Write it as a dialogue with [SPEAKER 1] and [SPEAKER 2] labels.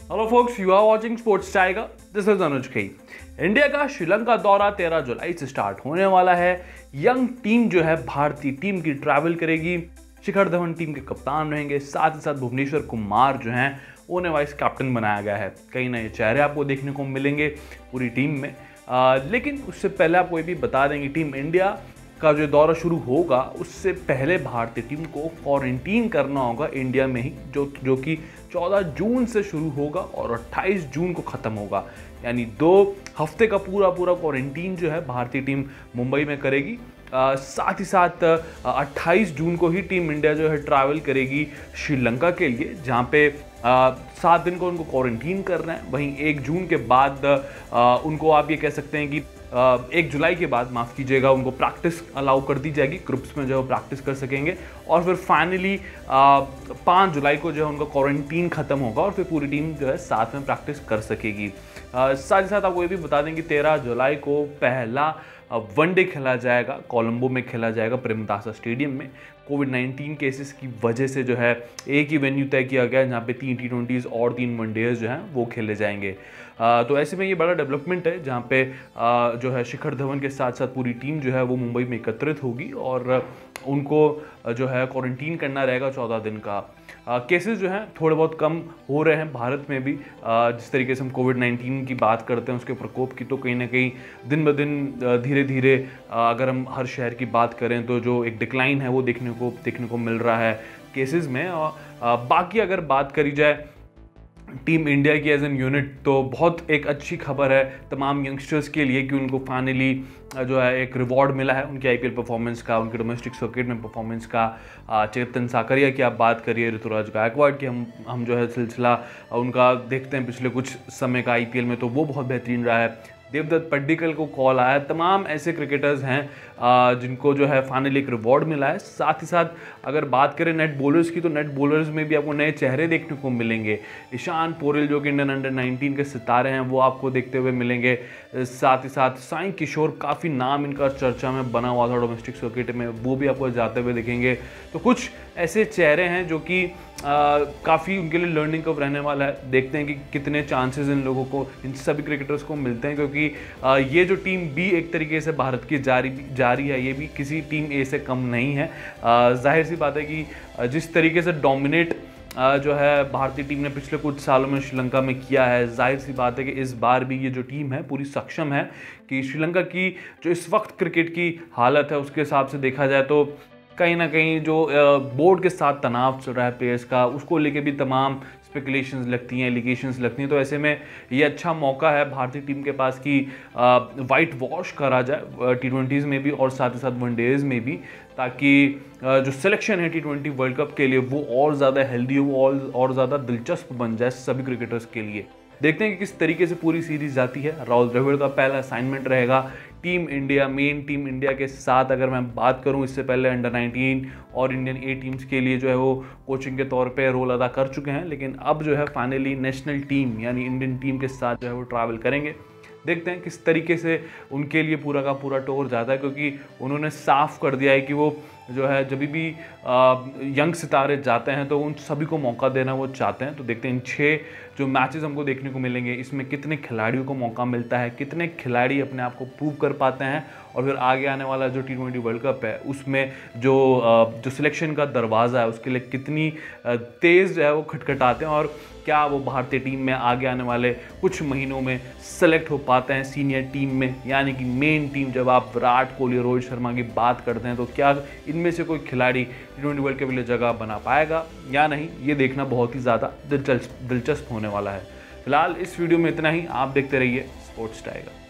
[SPEAKER 1] Hello folks, you are watching Sports Tiger. This is Anuj Khai. India का श्रीलंका दौरा 13 जुलाई से start होने वाला है। यंग टीम जो है भारतीय टीम की ट्रैवल करेगी। शिखर धवन टीम के कप्तान रहेंगे, साथ ही साथ भुवनेश्वर कुमार जो हैं उन्हें वाइस कैप्टन बनाया गया है। कई नए चेहरे आपको देखने को मिलेंगे पूरी टीम में। लेकिन उससे पहले आपको ये भी बता देंगे, टीम इंडिया का जो दौरा शुरू होगा उससे पहले भारतीय टीम को क्वारंटीन करना होगा इंडिया में ही, जो कि 14 जून से शुरू होगा और 28 जून को ख़त्म होगा। यानी 2 हफ्ते का पूरा क्वारंटीन जो है भारतीय टीम मुंबई में करेगी। साथ ही साथ 28 जून को ही टीम इंडिया जो है ट्रैवल करेगी श्रीलंका के लिए, जहाँ पे 7 दिन को उनको क्वारंटीन करना है। वहीं 1 जून के बाद उनको आप ये कह सकते हैं कि 1 जुलाई के बाद माफ़ कीजिएगा, उनको प्रैक्टिस अलाउ कर दी जाएगी, ग्रुप्स में जो है प्रैक्टिस कर सकेंगे। और फिर फाइनली 5 जुलाई को जो है उनका क्वारंटीन ख़त्म होगा और फिर पूरी टीम जो है साथ में प्रैक्टिस कर सकेगी। साथ ही साथ आपको ये भी बता दें कि 13 जुलाई को पहला वनडे खेला जाएगा, कोलंबो में खेला जाएगा प्रेमदासा स्टेडियम में। कोविड-19 केसेस की वजह से जो है एक ही वेन्यू तय किया गया है, जहाँ पे 3 T20s और 3 वनडेज जो हैं वो खेले जाएंगे। तो ऐसे में ये बड़ा डेवलपमेंट है, जहाँ पे जो है शिखर धवन के साथ साथ पूरी टीम जो है वो मुंबई में एकत्रित होगी और उनको जो है क्वारंटीन करना रहेगा 14 दिन का। केसेस जो हैं थोड़े बहुत कम हो रहे हैं भारत में भी। जिस तरीके से हम कोविड-19 की बात करते हैं उसके प्रकोप की, तो कहीं ना कहीं दिन ब दिन धीरे धीरे अगर हम हर शहर की बात करें तो जो एक डिक्लाइन है वो देखने को मिल रहा है केसेस में। बाकी अगर बात करी जाए टीम इंडिया की एज एन यूनिट, तो बहुत एक अच्छी खबर है तमाम यंगस्टर्स के लिए कि उनको फाइनली जो है एक रिवॉर्ड मिला है उनकी IPL परफॉर्मेंस का, उनके डोमेस्टिक सर्किट में परफॉर्मेंस का। चेतन साकरिया की आप बात करिए, ऋतुराज गायकवाड़ की हम जो है सिलसिला उनका देखते हैं पिछले कुछ समय का IPL में, तो वो बहुत बेहतरीन रहा है। देवदत्त पड्डीकल को कॉल आया। तमाम ऐसे क्रिकेटर्स हैं जिनको जो है फाइनली एक रिवॉर्ड मिला है। साथ ही साथ अगर बात करें नेट बॉलर्स की, तो नेट बॉलर्स में भी आपको नए चेहरे देखने को मिलेंगे। ईशान पोरेल जो कि इंडियन अंडर 19 के सितारे हैं वो आपको देखते हुए मिलेंगे। साथ ही साथ साई किशोर, काफ़ी नाम इनका चर्चा में बना हुआ था डोमेस्टिक सर्किट में, वो भी आपको जाते हुए दिखेंगे। तो कुछ ऐसे चेहरे हैं जो कि काफ़ी उनके लिए लर्निंग कर्व रहने वाला है। देखते हैं कि कितने चांसेस इन लोगों को, इन सभी क्रिकेटर्स को मिलते हैं, क्योंकि ये जो टीम बी एक तरीके से भारत की जारी है, ये भी किसी टीम ए से कम नहीं है। जाहिर सी बात है कि जिस तरीके से डोमिनेट जो है भारतीय टीम ने पिछले कुछ सालों में श्रीलंका में किया है, जाहिर सी बात है कि इस बार भी ये जो टीम है पूरी सक्षम है कि श्रीलंका की जो इस वक्त क्रिकेट की हालत है उसके हिसाब से देखा जाए तो कहीं ना कहीं जो बोर्ड के साथ तनाव चल रहा है प्लेयर्स का, उसको लेके भी तमाम स्पेकुलेशंस लगती हैं, एलिगेशंस लगती हैं। तो ऐसे में ये अच्छा मौका है भारतीय टीम के पास कि वाइट वॉश करा जाए T20s में भी और साथ ही साथ वनडेज में भी, ताकि जो सिलेक्शन है T20 वर्ल्ड कप के लिए वो और ज़्यादा हेल्दी हो, और ज़्यादा दिलचस्प बन जाए सभी क्रिकेटर्स के लिए। देखते हैं कि किस तरीके से पूरी सीरीज जाती है। राहुल द्रविड़ का पहला असाइनमेंट रहेगा team India, main team India के साथ। अगर मैं बात करूं, इससे पहले अंडर 19 और इंडियन A टीम्स के लिए जो है वो कोचिंग के तौर पे रोल अदा कर चुके हैं, लेकिन अब जो है फाइनली नेशनल टीम यानी इंडियन टीम के साथ जो है वो ट्रैवल करेंगे। देखते हैं किस तरीके से उनके लिए पूरा का पूरा टूर जाता है, क्योंकि उन्होंने साफ कर दिया है कि वो जो है जब भी यंग सितारे जाते हैं तो उन सभी को मौका देना वो चाहते हैं। तो देखते हैं इन 6 जो मैचेस हमको देखने को मिलेंगे इसमें कितने खिलाड़ियों को मौका मिलता है, कितने खिलाड़ी अपने आप को प्रूव कर पाते हैं, और फिर आगे आने वाला जो T20 वर्ल्ड कप है उसमें जो सिलेक्शन का दरवाज़ा है उसके लिए कितनी तेज़ जो है वो खटखटाते हैं, और क्या वो भारतीय टीम में आगे आने वाले कुछ महीनों में सेलेक्ट हो पाते हैं सीनियर टीम में, यानी कि मेन टीम। जब आप विराट कोहली, रोहित शर्मा की बात करते हैं तो क्या इनमें से कोई खिलाड़ी T20 वर्ल्ड कप के लिए जगह बना पाएगा या नहीं, ये देखना बहुत ही ज़्यादा दिलचस्प होने वाला है। फिलहाल इस वीडियो में इतना ही। आप देखते रहिए स्पोर्ट्स टाइगर।